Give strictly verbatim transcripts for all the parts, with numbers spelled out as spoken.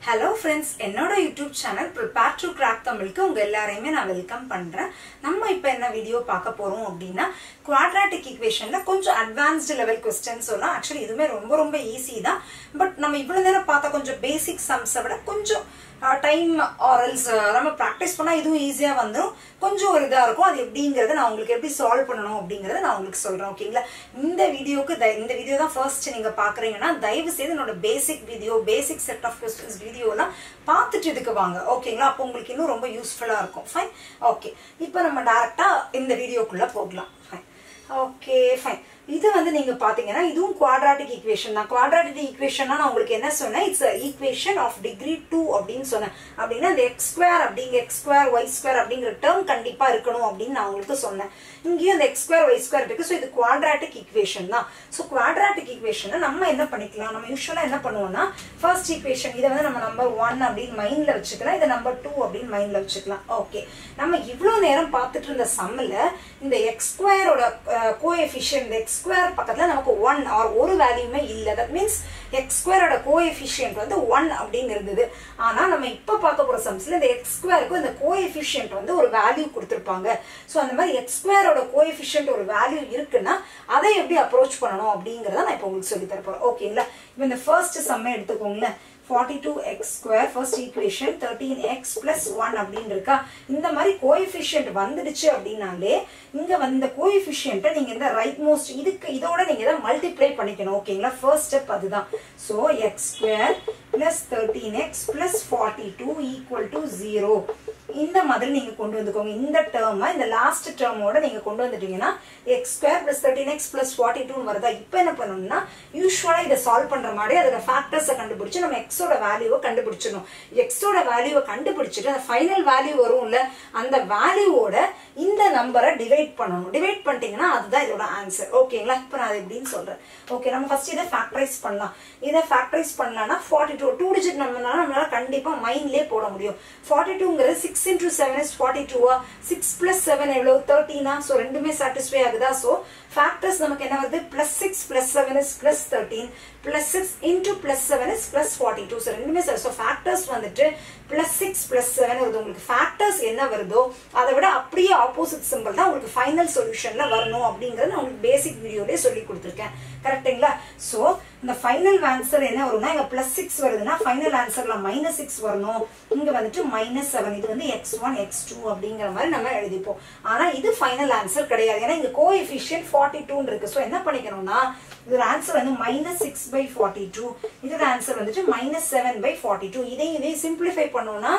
Hello friends, என்னோட YouTube channel Prepare to Crack தமிழுக்கு உங்க எல்லாரையுமே நான் வெல்கம் பண்றேன். நம்ம இப்போ என்ன வீடியோ பார்க்க போறோம் அப்படினா quadratic equationல கொஞ்சம் advanced level questions சொல்லலாம். Actually இதுமே ரொம்ப ரொம்ப ஈஸி தான். பட் நம்ம இவ்வளவு நேரம் பார்த்த கொஞ்சம் basic sums விட கொஞ்சம் டைம் ஆர் எல்ஸ் நம்ம பிராக்டிஸ் பண்ணா இதுவும் ஈஸியா வந்துரும். கொஞ்சம் ஒரு இதா இருக்கும். அது எப்படிங்கறத நான் உங்களுக்கு எப்படி சால்வ் பண்ணனும் அப்படிங்கறத நான் உங்களுக்கு சொல்றேன். ஓகேங்களா? இந்த வீடியோக்கு இந்த வீடியோ தான் ஃபர்ஸ்ட் நீங்க பாக்குறீங்கன்னா தயவு செய்து என்னோட basic video basic set of questions வீடியோலாம் பார்த்துட்டு இதுக்கு வாங்க. ஓகேங்களா? அப்போ உங்களுக்கு இன்னும் ரொம்ப யூஸ்ஃபுல்லா இருக்கும். ஃபைன். ஓகே. இப்போ நம்ம டைரக்டா இந்த வீடியோக்குள்ள போகலாம். ஃபைன். Okay fine. இது வந்து நீங்க பாத்தீங்கன்னா இதுவும் quadratic equation தான். quadratic equation நான் உங்களுக்கு என்ன சொன்னேன்? It's a equation of degree two அப்படினு சொன்னேன். அப்படினா அந்த x square அப்படிங்க x square y square அப்படிங்கற டேர்ம் கண்டிப்பா இருக்கணும் அப்படினு நான் உங்களுக்கு சொன்னேன். இங்கேயும் அந்த x square y square இருக்கு. சோ இது quadratic equation தான். சோ quadratic equation நம்ம என்ன பண்ணிக்கலாம்? நம்ம யூசுவலா என்ன பண்ணுவோம்னா first equation இத வந்து நம்ம நம்பர் one அப்படினு மைண்ட்ல வச்சுக்கலாம். இத நம்பர் two அப்படினு மைண்ட்ல வச்சுக்கலாம். ஓகே. நம்ம இவ்வளவு நேரம் பார்த்துட்டு இருந்த சம்ல இந்த x square ஓட கோஎஃபிஷியன்ட் x square பக்கத்துல நமக்கு one or ஒரு வேல்யூமே இல்ல. தட் மீன்ஸ் x square ஓட கோஎஃபிஷியன்ட் வந்து one அப்படினு இருந்தது. ஆனா நம்ம இப்ப பார்க்க போற சம்ஸ்ல இந்த x square க்கு இந்த கோஎஃபிஷியன்ட் வந்து ஒரு வேல்யூ கொடுத்திருப்பாங்க. சோ அந்த மாதிரி x square ஓட கோஎஃபிஷியன்ட் ஒரு வேல்யூ இருக்குன்னா அதை எப்படி அப்ரோச் பண்ணனும் அப்படிங்கறத நான் இப்ப உங்களுக்கு சொல்லி தர போறேன். ஓகேங்களா? இப்போ இந்த ஃபர்ஸ்ட் சம் எடுத்துக்கோங்களேன். forty-two x square first equation thirteen x plus one அப்படினு இருக்கா. இந்த மாதிரி கோஎஃபிஷியன்ட் வந்துடுச்சு அப்படினாலே இங்க வந்த கோஎஃபிஷியன்ட்ட நீங்க இந்த ரைட் மோஸ்ட் இதுக்கு இதோட நீங்க இத மல்டிப்ளை பண்ணிக்கணும். ஓகேங்களா? ஃபர்ஸ்ட் ஸ்டெப் அதுதான். So x square plus thirteen x plus forty-two equal to zero. இந்த மாதிரி நீங்க கொண்டு வந்துக்கோங்க. இந்த டேர்மை இந்த லாஸ்ட் டேர்மோட நீங்க கொண்டு வந்துட்டீங்கன்னா x square plus thirteen x plus forty-two வருதா. இப்போ என்ன பண்ணனும்னா யூசுவலா இத சால்வ் பண்ற மாதிரி அதோட ஃபேக்டர்ஸை கண்டுபிடிச்சு நம்ம x ஓட வேல்யூவை கண்டுபிடிச்சணும். x ஓட வேல்யூவை கண்டுபிடிச்சிட்டு அந்த ஃபைனல் வேல்யூ வரும்ல அந்த வேல்யூவோட இந்த நம்பரை டிவைட் பண்ணனும். டிவைட் பண்ணிட்டீங்கன்னா அதுதான் இதோட ஆன்சர். ஓகேங்களா? இப்போ நான் அது எப்படின்னு சொல்றேன். ஓகே, நம்ம ஃபர்ஸ்ட் இத ஃபேக்டரைஸ் பண்ணலாம். இத ஃபேக்டரைஸ் பண்ணலாம்னா forty-two டூ டிஜிட் நம்பர்னால நம்மளால கண்டிப்பா மைண்ட்லயே போட முடியும். forty-two ங்கிறது six into seven is forty-two. six plus seven எவ்வளவு? thirteen. சோ ரெண்டுமே satisfy ஆகுதா? சோ factors நமக்கு என்ன வருது? plus six plus seven is plus thirteen. plus six into plus seven is plus forty-two. So ரெண்டுமே சோ factors வந்துட்டு plus six plus seven வருது. உங்களுக்கு factors என்ன வருதோ அதை விட அப்படியே ஆப்போசிட் சிம்பல் தான் உங்களுக்கு ஃபைனல் சொல்யூஷன்ல வரணும் அப்படிங்கறது நான் உங்களுக்கு பேசிக் வீடியோலயே சொல்லி கொடுத்திருக்கேன். கரெக்ட்டுங்களா? சோ இந்த ஃபைனல் ஆன்சர் என்ன வரும்னா இங்க plus six வருதுன்னா ஃபைனல் ஆன்சர்ல minus six வரணும். இங்க வந்துட்டு minus seven. இது வந்து x one x two அப்படிங்கற மாதிரி நம்ம எழுதிப்போம். ஆனா இது ஃபைனல் ஆன்சர் கிடையாது. ஏன்னா இங்க கோஎஃபிஷியன்ட் forty-two இருக்கு. சோ என்ன பண்ணிக்கணும்னா இதோட ஆன்சர் வந்து minus six by forty-two. இதோட ஆன்சர் வந்துட்டு minus seven by forty-two. இதை இதை சிம்பிளிஃபை பண்ணோம்னா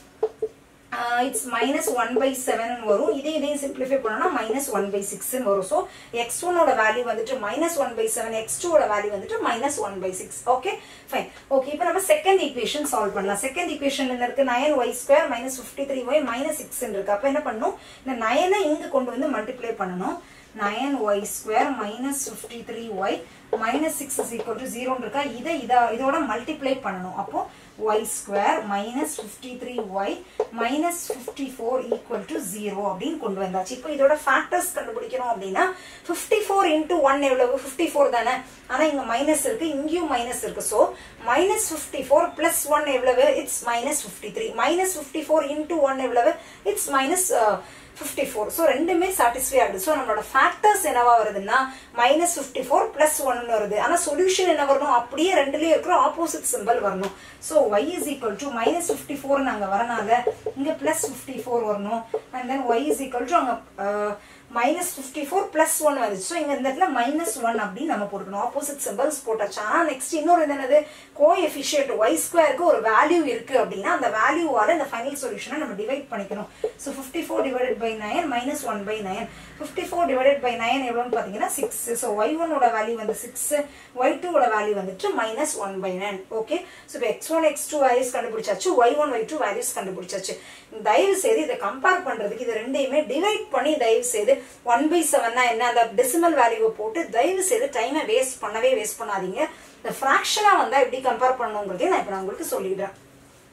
Uh, it's minus one by seven வரும். இதே இதே சிம்பிளிஃபை பண்ணோம்னா minus one by six வரும். சோ x one ஓட வேல்யூ வந்துட்டு minus one by seven, x two ஓட வேல்யூ வந்துட்டு minus one by six. Okay fine. Okay, இப்போ நம்ம செகண்ட் ஈக்குவேஷன் சால்வ் பண்ணலாம். செகண்ட் ஈக்குவேஷன்ல என்ன இருக்கு? nine y square minus fifty-three y minus six இருக்கு. அப்ப என்ன பண்ணனும்? இந்த nine இங்க கொண்டு வந்து மல்டிப்ளை பண்ணனும். nine y square minus fifty-three y minus six is equal to zero இருக்கா. இத இதோட மல்டிப்ளை பண்ணனும். அப்போ y square minus fifty-three y minus fifty-four equal to zero அப்படினு கொண்டு வந்தாச்சு. இப்போ இதோட ஃபேக்டர்ஸ் கண்டுபிடிக்கணும் அப்படினா fifty-four into one எவ்வளவு? fifty-four தானே. ஆனா இங்க மைனஸ் இருக்கு, இங்கேயும் மைனஸ் இருக்கு. So minus fifty-four plus one எவ்வளவு? it's minus fifty-three. minus fifty-four into one எவ்வளவு? it's minus uh, fifty-four. So ரெண்டுமே satisfy ஆகுது. சோ நம்மளோட ஃபேக்டர்ஸ் என்னவா வருதுன்னா minus fifty-four plus one வருது. ஆனா சொல்யூஷன் என்ன வரணும்? அப்படியே ரெண்டுலயே இருக்கிற ஆப்போசிட் சிம்பல் வரணும். So y is equal to minus fifty-four நாங்க வரனால இங்க plus fifty-four வரணும். and then y is equal to அங்க minus fifty-four plus one வந்துச்சு. சோ இங்க இந்த இடத்துல minus one அப்படி நம்ம போடணும். ஆப்போசிட் சிம்பல்ஸ் போட்டாச்சு. ஆனா நெக்ஸ்ட் இன்னொரு என்னது? கோஎஃபிஷியன்ட் y square க்கு ஒரு வேல்யூ இருக்கு அப்படினா அந்த வேல்யூவால இந்த ஃபைனல் சொல்யூஷனை நம்ம டிவைட் பண்ணிக்கணும். So fifty-four divided by nine minus one by nine. fifty-four divided by nine எவ்வளவுன்னு பாத்தீங்கன்னா six. சோ y one ஓட வேல்யூ வந்து six, y two ஓட வேல்யூ வந்துட்டு minus one by nine. Okay, so x one x two values கண்டுபிடிச்சாச்சு, y one y two values கண்டுபிடிச்சாச்சு. தயவு செய்து இத கம்பேர் பண்றதுக்கு இது ரெண்டையுமே டிவைட் பண்ணி தயவு செய்து one by seven னா என்ன அந்த டெசிமல் வேல்யூவை போட்டு தயவு செய்து டைமை வேஸ்ட் பண்ணவே வேஸ்ட் பண்ணாதீங்க. இந்த ஃபிராக்ஷனா வந்தா எப்படி கம்பேர் பண்ணனும்ங்கறதை நான் இப்ப உங்களுக்கு சொல்லிடுறேன்.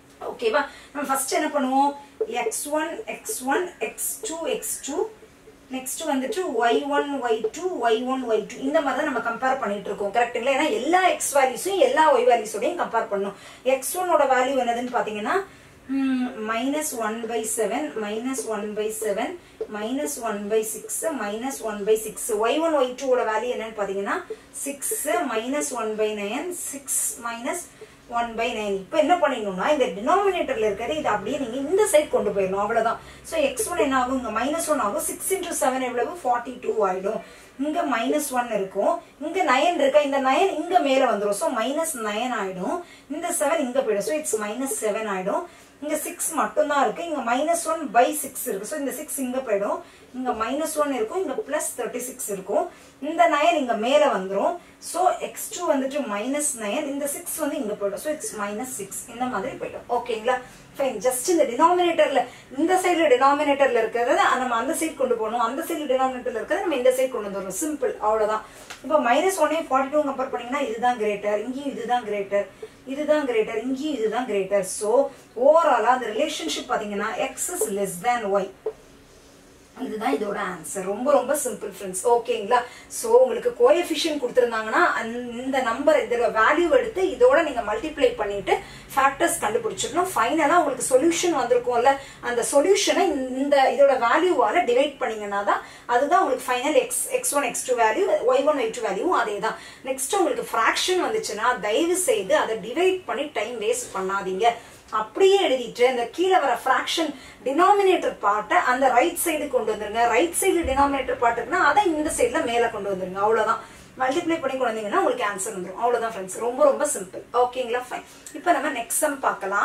ஓகேவா? நம்ம ஃபர்ஸ்ட் என்ன பண்ணுவோம்? x one x one x two x two next வந்துட்டு y one y two y one y two இந்த மாதிரி தான் நம்ம கம்பேர் பண்ணிட்டு இருக்கோம் கரெக்ட்டுங்களா? ஏன்னா எல்லா எக்ஸ் வேல்யூஸையும் எல்லா ஒய் வேல்யூஸோடையும் கம்பேர் பண்ணணும். எக்ஸ் ஒன்னோட வேல்யூ என்னதுன்னு பாத்தீங்கன்னா minus one by seven minus one by seven minus one by six minus one by six. Y one y two ஓட வேல்யூ என்னன்னு பாத்தீங்கன்னா six minus one by nine six minus one by nine. இப்போ என்ன பண்ணிடணும்னா இந்த டினாமினேட்டர்ல இருக்கிறது இது அப்படியே நீங்க இந்த சைட் கொண்டு போயிடணும், அவ்வளவுதான். ஸோ எக்ஸ் ஒன் என்ன ஆகும், இங்க மைனஸ் ஒன் ஆகும். சிக்ஸ் இன்டூ செவன் எவ்வளவு, ஃபார்ட்டி டூ ஆயிடும். இங்க மைனஸ் ஒன் இருக்கும், இங்க நைன் இருக்கா, இந்த நைன் இங்க மேல வந்துடும். ஸோ மைனஸ் நைன் ஆயிடும். இந்த செவன் இங்க போயிடும். ஸோ இட்ஸ் மைனஸ் செவன் ஆயிடும். இங்க சிக்ஸ் மட்டும் தான் இருக்கு, இங்க மைனஸ் ஒன் பை சிக்ஸ் இருக்கு. ஸோ இந்த சிக்ஸ் இங்க போயிடும், இங்க மைனஸ் ஒன் இருக்கும், இங்க பிளஸ் தேர்ட்டி சிக்ஸ் இருக்கும். இந்த நைன் இங்க மேல வந்துடும். ஸோ எக்ஸ் டூ வந்துட்டு மைனஸ் நைன், இந்த சிக்ஸ் வந்து இங்க போயிடும். ஸோ இட்ஸ் மைனஸ் சிக்ஸ் இந்த மாதிரி போயிடும். ஓகேங்களா? ஃபைன். ஜஸ்ட் இந்த டினாமினேட்டர்ல இந்த சைடுல டினாமினேட்டர்ல இருக்கிறத நம்ம அந்த சைடு கொண்டு போகணும், அந்த சைடு டினாமினேட்டர்ல இருக்கிறத நம்ம இந்த சைடு கொண்டு வந்துடணும். சிம்பிள், அவ்வளவுதான். இப்போ மைனஸ் ஒன்னையும் ஃபார்ட்டி டூ கம்பேர் பண்ணீங்கன்னா இதுதான் கிரேட்டர், இங்கேயும் இதுதான் கிரேட்டர், இதுதான் கிரேட்டர், இங்கேயும் இதுதான் கிரேட்டர். ஸோ ஓவராலா அந்த ரிலேஷன்ஷிப் பாத்தீங்கன்னா x is less than y. இதுதான் இதோட ஆன்சர். ரொம்ப ரொம்ப சிம்பிள் ஃப்ரெண்ட்ஸ். ஓகேங்களா? சோ உங்களுக்கு கோஎஃபிஷியன்ட் கொடுத்திருந்தாங்கன்னா இந்த நம்பர் இதோட வேல்யூ எடுத்து இதோட நீங்க மல்டிப்ளை பண்ணிட்டு ஃபேக்டர்ஸ் கண்டுபிடிச்சிடணும். ஃபைனலா உங்களுக்கு சொல்யூஷன் வந்திருக்கும்ல, அந்த சொல்யூஷனை இந்த இதோட வேல்யூவால டிவைட் பண்ணீங்கன்னா தான் அதுதான் உங்களுக்கு final x x one x two value, y one y two வேல்யூவும் அதே தான். நெக்ஸ்ட் உங்களுக்கு ஃபிராக்ஷன் வந்துச்சுன்னா தயவு செய்து அதை டிவைட் பண்ணி டைம் வேஸ்ட் பண்ணாதீங்க. அப்படியே எழுதிட்டு அந்த கீழே வர ஃபிராக்ஷன் டினாமினேட்டர் பார்ட்டை அந்த ரைட் சைடு கொண்டு வந்துருங்க. ரைட் சைடு டினாமினேட்டர் பார்ட் இருக்குன்னா அதை இந்த சைடுல மேல கொண்டு வந்துருங்க. அவ்வளவுதான். மல்டிப்ளை பண்ணி கொண்டு வந்தீங்கன்னா உங்களுக்கு ஆன்சர் வந்துடும். அவ்வளவுதான் ஃப்ரெண்ட்ஸ். ரொம்ப ரொம்ப சிம்பிள். ஓகேங்களா? ஃபைன். இப்போ நம்ம நெக்ஸ்ட் சம் பார்க்கலாம்.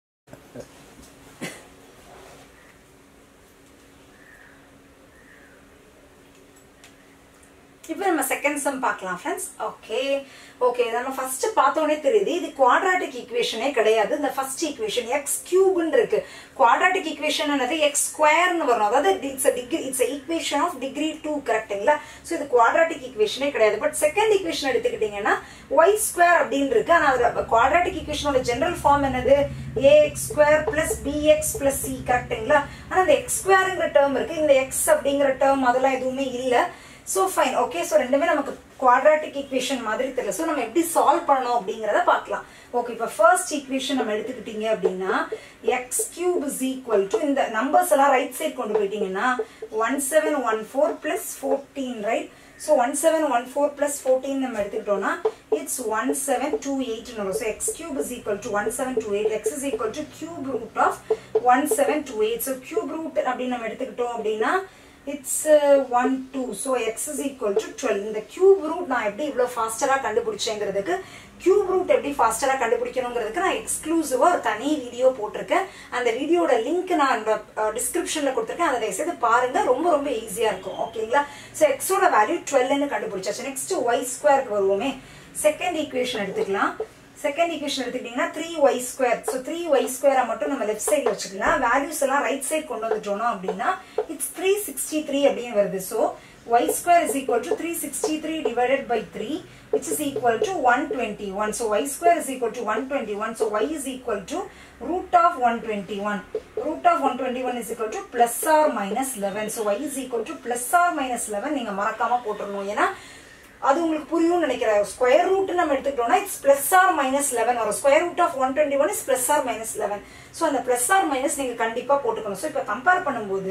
இப்போ நம்ம செகண்ட் சம் பார்க்கலாம் ஃப்ரெண்ட்ஸ். ஓகே ஓகே நம்ம ஃபர்ஸ்ட் பார்த்தோன்னே தெரியுது இது குவாட்ராட்டிக் ஈக்குவேஷனே கிடையாது. இந்த ஃபர்ஸ்ட் ஈக்குவேஷன் எக்ஸ் கியூப்னு இருக்கு. குவாட்ராட்டிக் ஈக்குவேஷன் என்னது, எக்ஸ் ஸ்கொயர்னு வரும். அதாவது it's degree it's equation of degree two. கரெக்ட்டுங்களா? ஸோ இது குவாட்ராட்டிக் ஈக்குவேஷனே கிடையாது. பட் செகண்ட் ஈக்குவேஷன் எடுத்துக்கிட்டீங்கன்னா ஒய் ஸ்கொயர் அப்படின்னு இருக்கு. ஆனால் குவாட்ராட்டிக் ஈக்குவேஷனோட ஜெனரல் ஃபார்ம் என்னது, a x square plus b x plus c. கரெக்ட்டுங்களா? ஆனால் இந்த எக்ஸ் ஸ்கொயருங்கிற டேர்ம் இருக்கு, இந்த எக்ஸ் அப்படிங்கிற டேர்ம் அதெல்லாம் எதுவுமே இல்லை. So fine. ஓகே, சோ ரெண்டுமே நமக்கு குவாட்ராட்டிக் ஈக்குவேஷன் மாதிரி தெரியல. சோ நம்ம எப்படி சால்வ் பண்ணணும் அப்படிங்கறத பார்க்கலாம். ஓகே, இப்போ ஃபர்ஸ்ட் ஈக்குவேஷன் நம்ம எடுத்துக்கிட்டீங்க அப்படின்னா x cube is equal to இந்த நம்பர்ஸ் எல்லாம் ரைட் சைட் கொண்டு போயிட்டீங்கன்னா one seven one four plus fourteen, right? So one seven one four plus fourteen நம்ம எடுத்துக்கிட்டோம்னா it's one seven two eight வரும். So x cube is equal to one seven two eight. X is equal to cube root of one seven two eight. So cube root அப்படின்னு நம்ம எடுத்துக்கிட்டோம் அப்படின்னா it's uh, one two. so x is equal to twelve. இந்த cube root நான் எப்படி இவ்வளவு ஃபாஸ்டரா கண்டுபிடிச்சேங்கிறதுக்கு cube root எப்படி ஃபாஸ்டரா கண்டுபிடிக்கணும்ங்கிறதுக்கு நான் எக்ஸ்க்ளூசிவா ஒரு தனி வீடியோ போட்டிருக்கேன். அந்த வீடியோட லிங்க் நான் டிஸ்கிரிப்ஷன்ல கொடுத்திருக்கேன். அதை தயவு செய்து பாருங்க, ரொம்ப ரொம்ப ஈஸியா இருக்கும். ஓகேங்களா? சோ x ஓட வேல்யூ டுவெல்வ்னு கண்டுபிடிச்சாச்சு. நெக்ஸ்ட் y ஸ்கொயருக்கு வருவோமே. செகண்ட் ஈக்குவேஷன் எடுத்துக்கலாம். செகண்ட் ஈக்குவேஷன் எடுத்துக்கிட்டீங்கன்னா three y square. So three y ஸ்கொயரை மட்டும் நம்ம லெஃப்ட் சைட்ல வச்சுக்கலாம். வேல்யூஸ் எல்லாம் ரைட் சைட் கொண்டு வந்துட்டோம் அப்படின்னா இட்ஸ் த்ரீ சிக்ஸ்டி த்ரீ அப்படின்னு வருது. So y square is equal to three sixty three divided by three which is equal to one twenty one. So y square is equal to one twenty one. So y is equal to root of one twenty one. Root of one twenty one is equal to plus or minus eleven. So y is equal to plus or minus eleven நீங்க மறக்காம போட்டுடணும். ஏன்னா அது உங்களுக்கு புரியும் நினைக்கிறேன். Square root நம்ம எடுத்துக்கிட்டோம்னா it's plus or minus eleven வரும். Square root of one twenty one is plus or minus eleven. So அந்த பிளஸ் ஆர் மைனஸ் நீங்க கண்டிப்பா போட்டுக்கணும். ஸோ இப்போ கம்பேர் பண்ணும்போது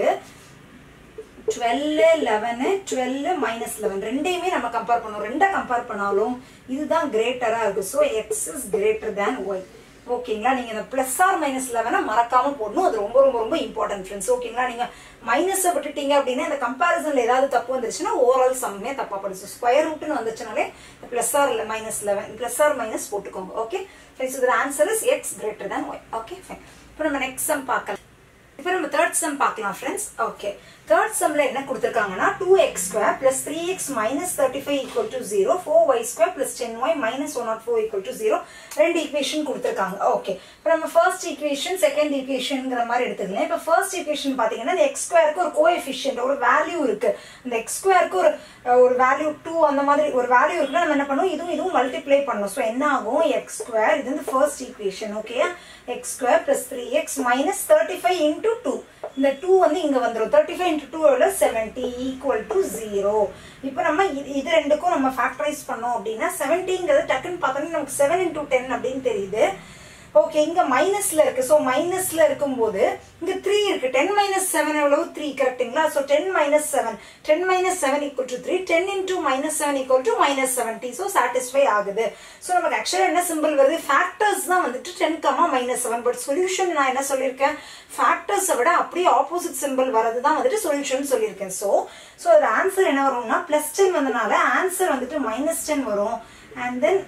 twelve eleven twelve minus eleven ரெண்டையுமே நம்ம கம்பேர் பண்ணுவோம். ரெண்டை கம்பேர் பண்ணாலும் இதுதான் கிரேட்டரா இருக்கு. So x is greater than y. ஓகேங்களா? நீங்க இந்த பிளஸ் ஆர் மைனஸ் லெவனை மறக்காம போடணும். அது ரொம்ப ரொம்ப ரொம்ப இம்பார்ட்டன்ட் ஃப்ரெண்ட்ஸ். ஓகேங்களா? நீங்க மைனஸ் விட்டுட்டீங்க அப்படின்னா இந்த கம்பேரிசன்ல ஏதாவது தப்பு வந்துருச்சுன்னா ஓவரால் சம்மே தப்பா படிச்சு. ஸ்கொயர் ரூட்னு வந்துச்சுனாலே plus or minus eleven plus or minus போட்டுக்கோங்க. ஓகே ஃப்ரெண்ட்ஸ், இதோட answer is x greater than y. Okay fine. இப்போ நம்ம நெக்ஸ்ட் சம் பார்க்கலாம். இப்போ நம்ம தேர்ட் சம் பார்க்கலாம் ஃப்ரெண்ட்ஸ். ஓகே, தேர்ட் சம்ல என்ன கொடுத்திருக்காங்கன்னா two x square plus three x minus thirty five equal to zero, four y square plus ten y minus one nought four equal to zero ரெண்டு equation கொடுத்திருக்காங்க. Okay, இப்போ நம்ம first equation second ஈக்குவேஷன்ங்கிற மாதிரி எடுத்துக்கலாம். இப்போ ஃபர்ஸ்ட் ஈக்குவேஷன் பாத்தீங்கன்னா இந்த X ஸ்கொயருக்கு ஒரு கோஎஃபிஷியன்ட் ஒரு வேல்யூ இருக்கு. இந்த எக்ஸ் ஸ்கொயருக்கு ஒரு ஒரு வேல்யூ டூ அந்த மாதிரி ஒரு வேல்யூ இருக்குன்னா நம்ம என்ன பண்ணுவோம், இதுவும் இதுவும் மல்டிப்ளை பண்ணணும். ஸோ என்ன ஆகும், எக்ஸ் ஸ்கொயர் இது வந்து first equation. Okay, x square plus three x minus thirty five into two இந்த two வந்து இங்க வந்துரும். thirty-five into two எவ்வளவு seventy equal to zero. இப்போ நம்ம இது ரெண்டுக்கும் நம்ம ஃபேக்டரைஸ் பண்ணோம் அப்படின்னா seventyங்கிறது டக்குன்னு பார்த்தோம்னா நமக்கு seven into ten அப்படின்னு தெரியுது. ஓகே, இங்க மைனஸ்ல இருக்கு. சோ மைனஸ்ல இருக்கும்போது இங்க three இருக்கு. ten minus seven எவ்வளவு three கரெக்ட்டுங்களா? So ten minus seven, ten minus seven equal to three, ten into minus seven equal to minus seventy. So satisfy ஆகுது. சோ நமக்கு एक्चुअली என்ன சிம்பல் வருது? ஃபேக்டர்ஸ் தான் வந்துட்டு ten, minus seven. But solution நான் என்ன சொல்லிருக்கேன்? ஃபேக்டர்ஸ் விட அப்படியே ஆப்போசிட் சிம்பல் வரது தான் வந்துட்டு சொல்யூஷன் சொல்லிருக்கேன். சோ சோ அது ஆன்சர் என்ன வரும்னா plus ten வந்தனால ஆன்சர் வந்துட்டு minus ten வரும். and then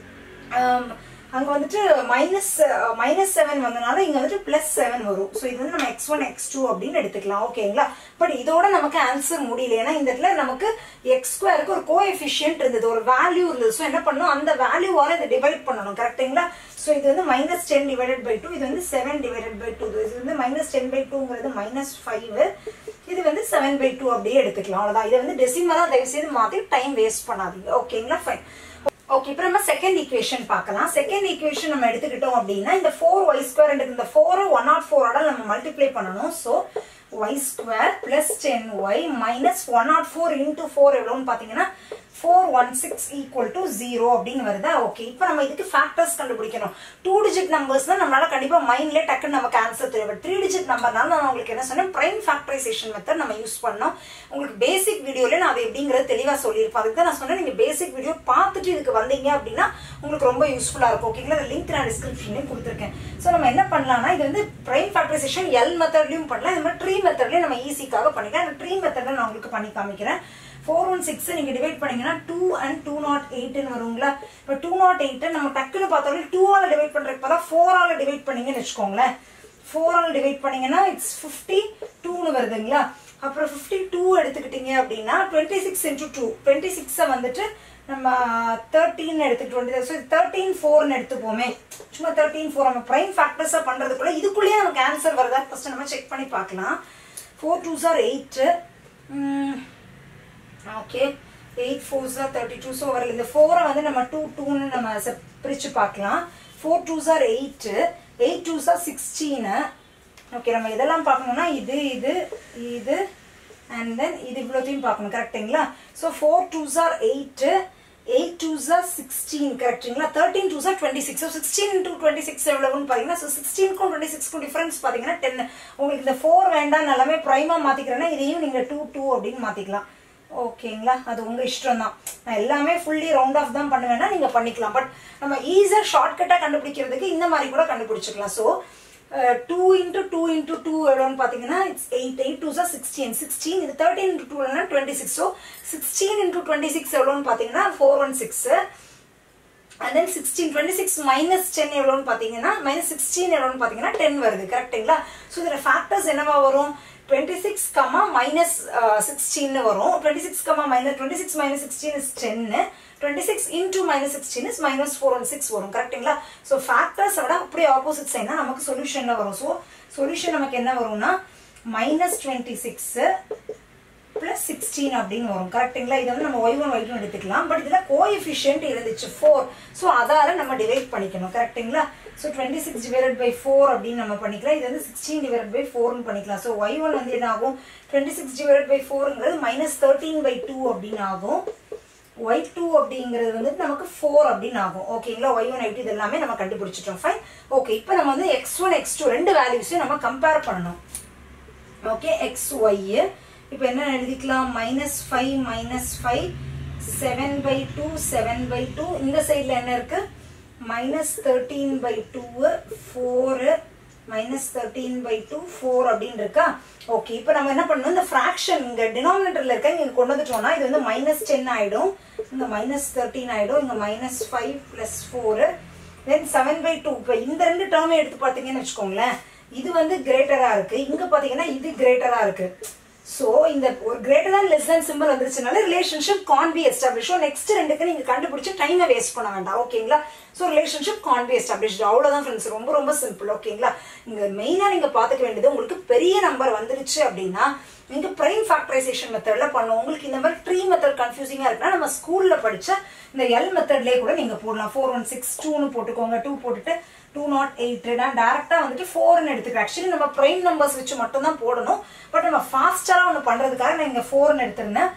um அங்க வந்துட்டு மைனஸ் மைனஸ் செவன் வந்தனால இங்க வந்துட்டு பிளஸ் செவன் வரும். ஸோ இது வந்து நம்ம எக்ஸ் ஒன் எக்ஸ் டூ அப்படின்னு எடுத்துக்கலாம். ஓகேங்களா? பட் இதோட நமக்கு ஆன்சர் முடியல. ஏன்னா இந்த இடத்துல நமக்கு எக்ஸ் ஸ்கொயருக்கு ஒரு கோஎஃபிஷியன்ட் இருந்தது, ஒரு வேல்யூ இருந்தது. ஸோ என்ன பண்ணணும்? அந்த வேல்யூவால இதை டிவைட் பண்ணணும். கரெக்டுங்களா? ஸோ இது வந்து minus ten divided by two, இது வந்து செவன் டிவைடட் பை டூ. இது வந்து மைனஸ் டென் பை டூங்கிறது மைனஸ் ஃபைவ், இது வந்து செவன் பை டூ அப்படியே எடுத்துக்கலாம். அவ்வளோதான். இதை வந்து டெசிமலா தயவு செய்து மாற்றி டைம் வேஸ்ட் பண்ணாதீங்க. ஓகேங்களா? ஃபைன். ஓகே, இப்போ நம்ம செகண்ட் ஈக்குவேஷன் பார்க்கலாம். செகண்ட் ஈக்குவேஷன் நம்ம எடுத்துக்கிட்டோம் அப்படின்னா இந்த ஃபோர் ஒய் ஸ்கொயர் இந்த ஃபோர் ஒன் நாட் ஃபோரோட நம்ம மல்டிப்ளை பண்ணணும். So y square plus ten y minus one nought four into four எவ்வளோன்னு பார்த்தீங்கன்னா four one six equal to zero அப்படின்னு வருதா? ஓகே, இப்போ நம்ம இதுக்கு ஃபேக்டர்ஸ் கண்டுபிடிக்கணும். டூ டிஜிட் நம்பர்ஸ்னா நம்மளால கண்டிப்பா மைண்ட்ல டக்குன்னு நமக்கு ஆன்சர் தெரியும். பட் த்ரீ டிஜிட் நம்பர்னால நான் உங்களுக்கு என்ன சொன்னேன்? பிரைம் ஃபேக்டரைசேஷன் மெத்தட் நம்ம யூஸ் பண்ணோம். உங்களுக்கு பேசிக் வீடியோல நான் அது எப்படிங்கிறது தெளிவா சொல்லியிருப்பேன். அதுக்கு தான் நான் சொன்னேன் நீங்க பேசிக் வீடியோ பார்த்துட்டு இதுக்கு வந்தீங்க அப்படின்னா உங்களுக்கு ரொம்ப யூஸ்ஃபுல்லா இருக்கும். ஓகேங்களா? அந்த லிங்க் நான் டிஸ்கிரிப்ஷன்லயும் கொடுத்துருக்கேன். ஸோ நம்ம என்ன பண்ணலாம்னா இது வந்து பிரைம் ஃபேக்டரைசேஷன் எல் மெத்தட்லயும் பண்ணலாம், இது மாதிரி ட்ரீ மெத்தட்லயும் நம்ம ஈஸிக்காக பண்ணிக்கலாம். அந்த ட்ரீ மெத்தட்ல நான் உங்களுக்கு பண்ணி காமிக்கிறேன். four one six நீங்க டிவைட் பண்ணீங்கன்னா two and two oh eight ன்னு வருங்களா? இப்போ two oh eight நம்ம டக்குன்னு பார்த்தாலும் two ஆல டிவைட் பண்றதுக்கு பதிலா four ஆல டிவைட் பண்ணீங்கன்னு வெச்சுக்கோங்களேன். four ஆல டிவைட் பண்ணீங்கன்னா it's fifty-two ன்னு வருதுங்களா? அப்புறம் fifty-two எடுத்துக்கிட்டீங்க அப்படின்னா twenty-six into two, twenty-six வந்துட்டு நம்ம thirteen எடுத்துக்கிட்டு சோ thirteen four ன்னு எடுத்துப்போமே. சும்மா thirteen four நம்ம பிரைம் ஃபேக்டர்ஸா பண்றதுக்குள்ள இதுக்குள்ளேயே நமக்கு ஆன்சர் வருதா ஃபர்ஸ்ட் நம்ம செக் பண்ணி பார்க்கலாம். four twos are eight. Okay, eight fours are thirty-two. So வரல இந்த four வந்து நம்ம two two ன்னு நம்ம பிரிச்சு பார்க்கலாம். four twos are eight, eight twos are sixteen. Okay, நம்ம இதெல்லாம் பார்க்கணும்னா இது இது இது and then இது இவ்வளோத்தையும் பார்க்கணும். கரெக்ட்டுங்களா? So four twos are eight, eight twos are sixteen. கரெக்ட்டுங்களா? thirteen twos are twenty-six. so sixteen into twenty-six எவ்வளவுன்னு பாத்தீங்கன்னா so sixteen க்கும் twenty-six க்கும் டிஃபரன்ஸ் பாத்தீங்கன்னா ten. உங்களுக்கு இந்த four வேண்டாம் எல்லாமே பிரைமா மாத்திக்கிறேன்னா இதையும் நீங்க two two அப்படின்னு மாத்திக்கலாம். ஓகேங்களா? அது உங்க இஷ்டம் தான். நான் எல்லாமே ஃபுல்லி ரவுண்ட் ஆஃப் தான் பண்ணுவேன்னா நீங்க பண்ணிக்கலாம். பட் நம்ம ஈஸியா ஷார்ட்கட்டா கண்டுபிடிக்கிறதுக்கு இந்த மாதிரி கூட கண்டுபிடிச்சிக்கலாம். So two into two into two எவ்வளவுன்னு பாத்தீங்கன்னா it's eight, eight twos are sixteen, sixteen இது thirteen into two னா twenty-six. so sixteen into twenty-six எவ்வளவுன்னு பாத்தீங்கன்னா four sixteen. and then sixteen, twenty-six minus ten எவ்வளவுன்னு பாத்தீங்கன்னா minus sixteen எவ்வளவுன்னு பாத்தீங்கன்னா ten வருது. கரெக்ட்டுங்களா? சோ இதோட ஃபேக்டர்ஸ் என்னவா வரும்? twenty-six, minus sixteen வரும். twenty-six, minus twenty-six minus sixteen is ten. twenty-six into minus sixteen is minus four sixteen வரும். கரெக்ட்டுங்களா? சோ ஃபேக்டர்ஸ் விட அப்படியே ஆப்போசிட் சைனா நமக்கு சொல்யூஷன்ல வரும். சோ சொல்யூஷன் நமக்கு என்ன வரும்னா minus twenty-six plus sixteen அப்படின்னு வரும். கரெக்ட்டுங்களா? இது வந்து நம்ம y one y two எடுத்துக்கலாம். பட் இதுல கோஎஃபிஷியன்ட் இருந்துச்சு four. சோ அதால நம்ம டிவைட் பண்ணிக்கணும். கரெக்ட்டுங்களா? So twenty-six divided by four அப்படின்னு நம்ம பண்ணிக்கலாம். இது வந்து sixteen divided by four ன்னு பண்ணிக்கலாம். சோ y one வந்து என்ன ஆகும்? twenty-six divided by four ங்கிறது minus thirteen by two அப்படின்னு ஆகும். y two அப்படிங்கிறது வந்து நமக்கு four அப்படின்னு ஆகும். ஓகேங்களா? y one y two இதெல்லாமே நம்ம கண்டுபிடிச்சிட்டோம். ஃபைன். ஓகே, இப்போ நம்ம வந்து x one x two ரெண்டு வேல்யூஸையும் நம்ம கம்பேர் பண்ணணும். ஓகே, xy இப்போ என்ன எழுதிக்கலாம்? minus five minus five, seven by two, seven by two. இந்த சைடுல என்ன இருக்கு? minus thirteen by two, four, minus thirteen by two, four அப்படின்னு இருக்கா? ஓகே, இப்போ நம்ம என்ன பண்ணணும்? இந்த ஃபிராக்ஷன் இங்க டினாமினேட்டர்ல இருக்க இங்க கொண்டு வந்துட்டோம்னா இது வந்து minus ten ஆயிடும். இங்க minus thirteen ஆயிடும். இங்க minus five plus four, then seven by two. இப்போ இந்த ரெண்டு டேர்ம் எடுத்து பாத்தீங்கன்னு வெச்சுக்கோங்களேன். இது வந்து கிரேட்டரா இருக்கு. இங்க பாத்தீங்கன்னா இது கிரேட்டரா இருக்கு. சோ இந்த ஒரு greater than less than symbol வந்துருச்சுனால relationship can't be established. so next ரெண்டுக்கு நீங்க கண்டுபிடிச்சு டைமை வேஸ்ட் பண்ண வேண்டாம். ஓகேங்களா? So relationship can't be established. அவ்வளவுதான் फ्रेंड्स. ரொம்ப ரொம்ப சிம்பிள். ஓகேங்களா? இங்க மெயினா நீங்க பாத்துக்க வேண்டியது உங்களுக்கு பெரிய நம்பர் வந்துருச்சு அப்படினா நீங்க பிரைம் ஃபேக்டரைசேஷன் மெத்தட்ல பண்ணுவோம். உங்களுக்கு இந்த மாதிரி ட்ரீ மெத்தட் கன்ஃபியூசிங்கா இருக்குன்னா நம்ம ஸ்கூல்ல படிச்ச இந்த எல் மெத்தட்லயே கூட நீங்க போடலாம். ஃபோர் ஒன் சிக்ஸ் டூன்னு போட்டுக்கோங்க. டூ போட்டுட்டு டூ நாட் எயிட் நான் டேரக்டா வந்துட்டு ஃபோர்னு எடுத்துக்கிறேன். ஆக்சுவலி நம்ம பிரைம் நம்பர்ஸ் வச்சு மட்டும் தான் போடணும். பட் நம்ம ஃபாஸ்டா ஒன்று பண்றதுக்காக நான் இங்க ஃபோர்னு எடுத்திருந்தேன்.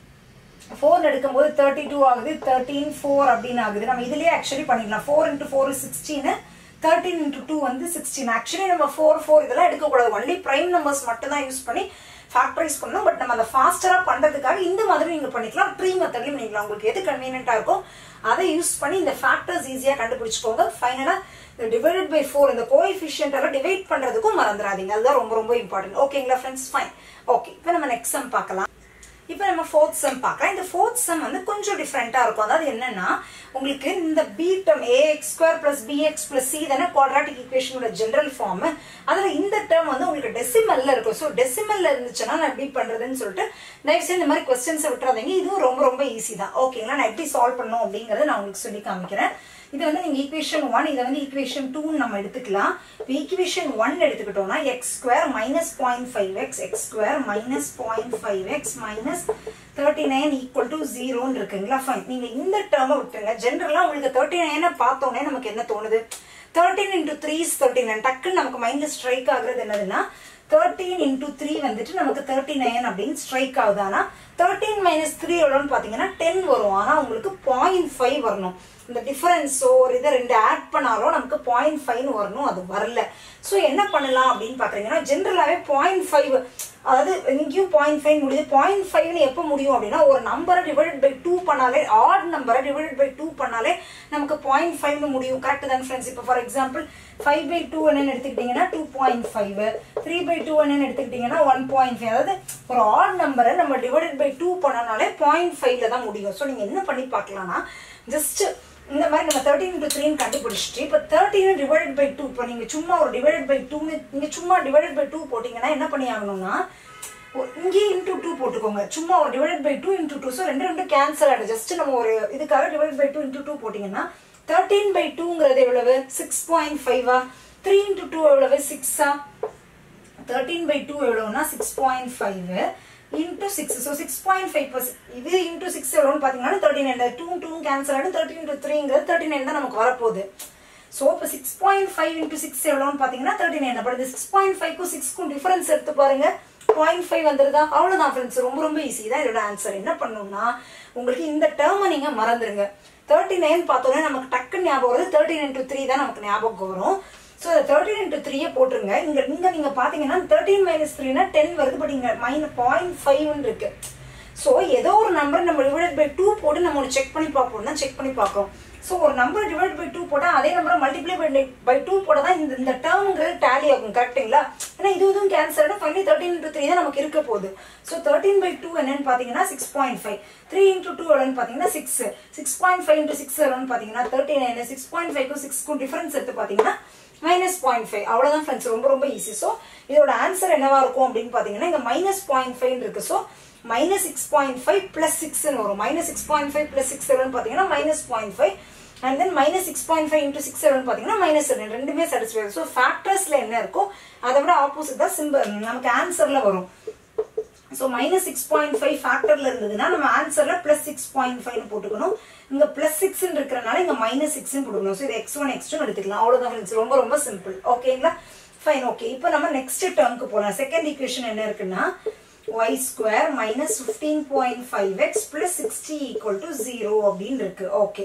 ஃபோர் எடுக்கும்போது தேர்ட்டி டூ ஆகுது, தேர்ட்டீன் ஃபோர் அப்படின்னு ஆகுது. நம்ம இதுலயே ஆக்சுவலி பண்ணிடலாம். Four into four sixteen, thirteen into two வந்து சிக்ஸ்டீன். ஆக்சுவலி நம்ம ஃபோர் ஃபோர் இதெல்லாம் எடுக்கக்கூடாது. ஒன்லி பிரைம் நம்பர்ஸ் மட்டும் தான் யூஸ் பண்ணி ஃபேக்டரைஸ் பண்ணணும். பட் நம்ம அதை ஃபாஸ்டரா பண்றதுக்காக இந்த மாதிரி நீங்க பண்ணிக்கலாம். ட்ரீ மெத்தட்லயும் பண்ணிக்கலாம். உங்களுக்கு எது கன்வீனியன்ட்டா இருக்கோ அதை யூஸ் பண்ணி இந்த ஃபேக்டர்ஸ் ஈஸியா கண்டுபிடிச்சுக்கோங்க. ஃபைனலா இந்த டிவைடட் பை ஃபோர் இந்த கோஎஃபிஷியன்ட் எல்லாம் டிவைட் பண்றதுக்கும் மறந்துடாதீங்க. அதுதான் ரொம்ப ரொம்ப இம்பார்ட்டன்ட். ஓகேங்களா ஃப்ரெண்ட்ஸ்? ஃபைன். ஓகே, இப்போ நம்ம நெக்ஸ்ட் சம் பார்க்கலாம். இப்போ நம்ம ஃபோர்த் சம் பார்க்கலாம். இந்த ஃபோர்த் சம் வந்து கொஞ்சம் டிஃப்ரெண்டா இருக்கும். அதாவது என்னன்னா உங்களுக்கு இந்த b term a x square plus b x plus c தானே குவாட்ராட்டிக் ஈக்குவேஷனோட ஜெனரல் ஃபார்ம். அதுல இந்த டேர்ம் வந்து உங்களுக்கு டெசிமல்ல இருக்கும். ஸோ டெசிமல்ல இருந்துச்சுன்னா நான் எப்படி பண்றதுன்னு சொல்லிட்டு தயவுசெய்து இந்த மாதிரி கொஸ்டின்ஸை விட்டுறாதீங்க. இதுவும் ரொம்ப ரொம்ப ஈஸி தான். ஓகேங்களா? நான் எப்படி சால்வ் பண்ணணும் அப்படிங்கறத நான் உங்களுக்கு சொல்லி காமிக்கிறேன். இது வந்து நீங்க ஈக்குவேஷன் ஒன், இதை வந்து ஈக்குவேஷன் டூ நம்ம எடுத்துக்கலாம். ஈக்குவேஷன் ஒன் எடுத்துக்கிட்டோம்னா x square minus point five x x square minus point five x minus thirty nine equal to ஜீரோன்னு இருக்குங்களா? ஃபைன். நீங்க இந்த டேர்மை விட்டுருங்க. ஜென்ரலா உங்களுக்கு தேர்ட்டி நைனை பார்த்தோன்னே நமக்கு என்ன தோணுது? Thirteen into three is thirty nine. டக்குன்னு நமக்கு மைண்ட்ல ஸ்ட்ரைக் ஆகுறது என்னதுன்னா தேர்ட்டீன் இன்டூ த்ரீ வந்துட்டு நமக்கு தேர்ட்டி நைன் அப்படின்னு ஸ்ட்ரைக் ஆகுது. ஆனா தேர்ட்டீன் மைனஸ் த்ரீ எவ்வளோன்னு பாத்தீங்கன்னா டென் வரும். ஆனா உங்களுக்கு பாயிண்ட் ஃபைவ் வரணும். இந்த டிஃபரன்ஸோ ஒரு இதை ரெண்டு ஆட் பண்ணாலும் நமக்கு பாயிண்ட் ஃபைவ்னு வரணும். அது வரல. ஸோ என்ன பண்ணலாம் அப்படின்னு பாக்குறீங்கன்னா ஜென்ரலாவே பாயிண்ட் ஃபைவ், அதாவது இங்கேயும் பாயிண்ட் ஃபைவ் முடியுது. பாயிண்ட் ஃபைவ்னு எப்போ முடியும் அப்படின்னா ஒரு நம்பரை டிவைடட் பை டூ பண்ணாலே, ஆட் நம்பரை டிவைடட் பை டூ பண்ணாலே நமக்கு பாயிண்ட் ஃபைவ்னு முடியும். கரெக்ட் தான் ஃப்ரெண்ட்ஸ்? இப்போ for example five by two என்னன்னு எடுத்துக்கிட்டீங்கன்னா two point five, three by two என்னன்னு எடுத்துக்கிட்டீங்கன்னா ஒன் பாயிண்ட் ஃபைவ். அதாவது ஒரு ஆட் நம்பரை நம்ம டிவைடட் பை டூ பண்ணனாலே பாயிண்ட் ஃபைவ்ல தான் முடியும். ஸோ நீங்க என்ன பண்ணி பார்க்கலாம்னா ஜஸ்ட் இந்த மாதிரி நம்ம தேர்ட்டீன் இன்டூ த்ரீன்னு கண்டுபிடிச்சிட்டு இப்போ தேர்ட்டீன் டிவைடட் பை டூ, இப்போ நீங்க சும்மா ஒரு டிவைடட் பை டூ நீங்க சும்மா டிவைடட் பை டூ போட்டீங்கன்னா என்ன பண்ணி ஆகணும்னா இங்கேயே இன்டூ டூ போட்டுக்கோங்க. சும்மா ஒரு divided by two into two. So ரெண்டு ரெண்டு கேன்சல் ஆகிடும். ஜஸ்ட் நம்ம ஒரு இதுக்காக divide by two into two போட்டீங்கன்னா தேர்ட்டீன் பை டூங்கிறது எவ்வளவு? சிக்ஸ் பாயிண்ட் ஃபைவா? த்ரீ இன்டூ டூ எவ்வளவு? சிக்ஸா? தேர்ட்டீன் பை டூ எவ்வளவுனா six point five into six. So six point five percent. இது into six எவ்வளவுன்னு பாத்தீங்கன்னா thirty-nine. two two cancel ஆயிடும். thirteen into three ங்கிறது thirty-nine தான் நமக்கு வரப்போகுது. So இப்போ six point five into six எவ்வளவுன்னு பாத்தீங்கன்னா thirty-nine. அப்ப இந்த six point five க்கும் six க்கும் டிஃபரன்ஸ் எடுத்து பாருங்க. zero point five வந்துருதா? அவ்வளவுதான் फ्रेंड्स. ரொம்ப ரொம்ப ஈஸி தான் இதோட ஆன்சர். என்ன பண்ணனும்னா உங்களுக்கு இந்த டேர்மை நீங்க மறந்துருங்க. thirty-nine பார்த்தோம்னா நமக்கு டக்குன்னு ஞாபகம் வருது thirteen into three தான் நமக்கு ஞாபகம் வரும். So thirteen into three போட்டுருங்க. இங்க இங்க நீங்க பாத்தீங்கன்னா thirteen minus three னா ten வருது. பட் இங்க minus zero point five ன்னு இருக்கு. சோ ஏதோ ஒரு நம்பர் நம்ம டிவைடட் பை two போட்டு நம்ம ஒரு செக் பண்ணி பார்ப்போம் தான் செக் பண்ணி பார்க்கறோம். சோ ஒரு நம்பர் டிவைட் பை two போட்டா அதே நம்பரை மல்டிப்ளை பை two போட்டா தான் இந்த இந்த டேர்ம்ங்கிறது டாலி ஆகும். கரெக்ட்டுங்களா? ஏன்னா இது இதுவும் கேன்சல் ஆயிடும். ஃபைனலி thirteen into three தான் நமக்கு இருக்க போகுது. சோ thirteen by two என்னன்னு பாத்தீங்கன்னா six point five. three into two எவ்வளவுன்னு பாத்தீங்கன்னா six. six point five into six எவ்வளவுன்னு பாத்தீங்கன்னா thirty-nine. six point five க்கும் six க்கும் டிஃபரன்ஸ் எடுத்து பாத்தீங்கன்னா minus zero point five. அவ்வளவுதான் फ्रेंड्स. ரொம்ப ரொம்ப ஈஸி. சோ இதோட ஆன்சர் என்னவா இருக்கும் அப்படினு பாத்தீங்கன்னா இங்க minus zero point five இருக்கு. So minus six point five plus six ன்னு வரும். minus six point five plus six எவ்வளவுன்னு பாத்தீங்கன்னா minus zero point five. and then minus six point five into six எவ்வளவுன்னு பாத்தீங்கன்னா minus seven. ரெண்டுமே satisfy. So ஃபேக்டர்ஸ்ல என்ன இருக்கோ அதை விட ஆப்போசிட் தான் சிம்பல் நமக்கு ஆன்சர்ல வரும். So minus six point five ஃபேக்டர்ல இருந்ததுன்னா நம்ம ஆன்சர்ல plus six point five ன்னு போட்டுக்கணும். இங்க plus six ன்னு இருக்கறனால இங்க minus six ன்னு போட்டுக்கணும். சோ இது x one x two எடுத்துக்கலாம். அவ்வளவுதான் फ्रेंड्स. ரொம்ப ரொம்ப சிம்பிள். ஓகேங்களா? ஃபைன். ஓகே. இப்போ நம்ம நெக்ஸ்ட் டேர்ம்க்கு போலாம். செகண்ட் ஈக்குவேஷன் என்ன இருக்குன்னா y square minus fifteen point five x plus sixty equal to zero அப்படினு இருக்கு. ஓகே.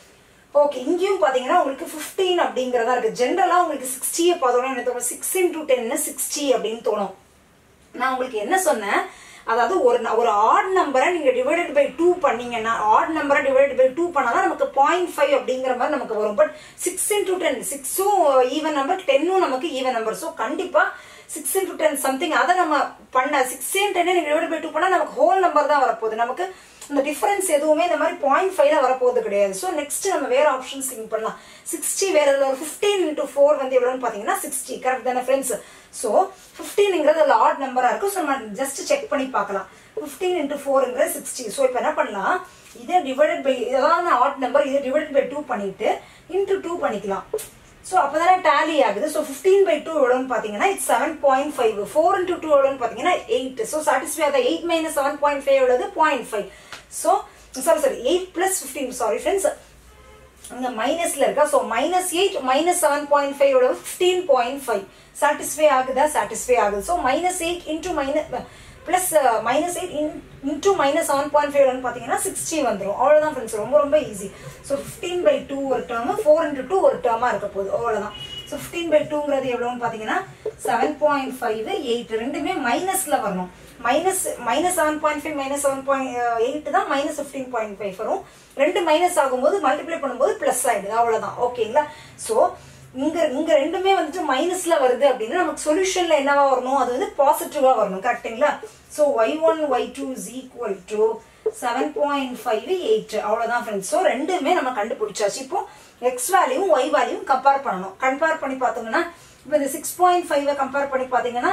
ஓகே. இங்கேயும் பாத்தீங்கன்னா உங்களுக்கு fifteen அப்படிங்கறதா இருக்கு. ஜெனரலா உங்களுக்கு sixty ஐ பார்த்தோம்னா என்ன தோணும்? six into ten sixty அப்படினு தோணும். நான் உங்களுக்கு என்ன சொன்னேன்? அதாவது ஒரு ஒரு ஆட் நம்பரை நீங்க டிவைடட் பை two பண்ணீங்கன்னா ஆட் நம்பரை டிவைடட் பை two பண்ணாதான் நமக்கு zero point five அப்படிங்கிற மாதிரி நமக்கு வரும். But six into ten six உம் ஈவன் நம்பர் ten உம் நமக்கு ஈவன் நம்பர். சோ கண்டிப்பா six into ten something அத நம்ம பண்ண six and ten நீங்க டிவைட் பை two பண்ணா நமக்கு ஹோல் நம்பர் தான் வரப்போகுது. நமக்கு இந்த டிஃபரன்ஸ் எதுவுமே இந்த மாதிரி zero point five ல வரப்போகுது கிடையாது. சோ நெக்ஸ்ட் நம்ம வேற ஆப்ஷன்ஸ் திங்க் பண்ணலாம். sixty வேற ஒரு fifteen into four வந்து எவ்வளவுன்னு பாத்தீங்கன்னா sixty. கரெக்ட் தானே फ्रेंड्स? சோ fifteen ங்கிறது ஒரு ஆட் நம்பரா இருக்கு. சோ நம்ம ஜஸ்ட் செக் பண்ணி பார்க்கலாம். fifteen into four ங்கிறது sixty. சோ இப்போ என்ன பண்ணலாம்? இத டிவைடட் பை ஏதாவது ஆட் நம்பர் இத டிவைடட் பை two பண்ணிட்டு into two பண்ணிக்கலாம். ஸோ அப்போதானே டேலி ஆகுது. ஸோ ஃபிஃப்டீன் பை டூ எவ்வளோன்னு பார்த்தீங்கன்னா it's seven point five. Four into two எவ்வளோன்னு பார்த்தீங்கன்னா எயிட். ஸோ சாட்டிஸ்ஃபை ஆகுது. Eight minus seven point five எவ்வளவு point five. So sorry sorry eight plus fifteen sorry friends இங்கே மைனஸில் இருக்கா. So minus eight minus seven point five எவ்வளவு fifteen point five. Satisfy ஆகுதா? Satisfy ஆகுது. So minus eight into minus plus minus eight into minus seven point five பார்த்தீங்கன்னா sixty வந்துடும். அவ்வளோதான் friends, ரொம்ப ரொம்ப easy. So fifteen by two ஒரு term, four into two ஒரு டேர்மாக இருக்க போகுது. அவ்வளோதான். ஸோ ஃபிஃப்டீன் பை டூங்கிறது எவ்வளோன்னு பார்த்தீங்கன்னா செவன் பாயிண்ட் ஃபைவ் எயிட் ரெண்டுமே மைனஸில் வரணும். Minus minus seven point five minus seven point eight தான் மைனஸ் ஃபிஃப்டீன் பாயிண்ட் ஃபைவ் வரும். ரெண்டு மைனஸ் ஆகும்போது மல்டிப்ளை பண்ணும்போது பிளஸ் ஆயிடுது. அவ்வளோதான். ஓகேங்களா? ஸோ இங்க இங்க ரெண்டுமே வந்துட்டு மைனஸ்ல வருது அப்படின்னா நமக்கு சொல்யூஷன்ல என்னவா வரணும்? அது வந்து பாசிட்டிவா வரணும். கரெக்டுங்களா? So y one y two is equal to seven point five eight. அவ்வளோதான் ஃப்ரெண்ட்ஸ். ஸோ ரெண்டுமே நம்ம கண்டுபிடிச்சாச்சு. இப்போ எக்ஸ் வேல்யூவும் ஒய் வேல்யூவும் கம்பேர் பண்ணணும். கம்பேர் பண்ணி பார்த்தோம்னா இப்போ இந்த சிக்ஸ் பாயிண்ட் ஃபைவ் கம்பேர் பண்ணி பார்த்தீங்கன்னா